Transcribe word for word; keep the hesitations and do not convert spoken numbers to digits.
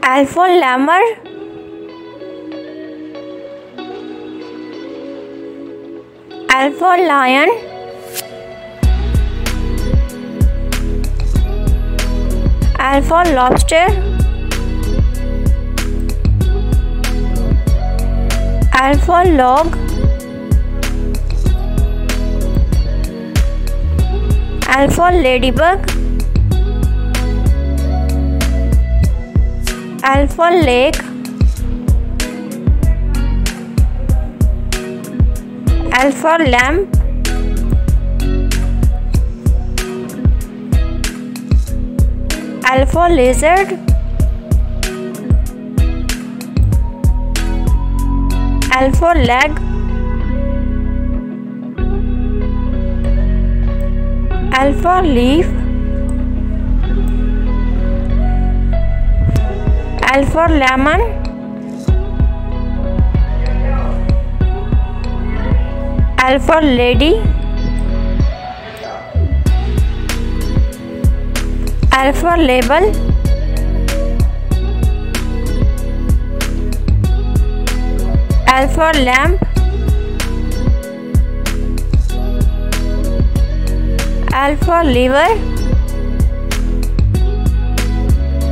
L for lemur. L for lion. L for lobster. L for log. L for ladybug. L for lake. L for lamp. L for lizard. L for leg. L for leaf. L for lemon. L for lady. L for label. L for lamp. L for liver.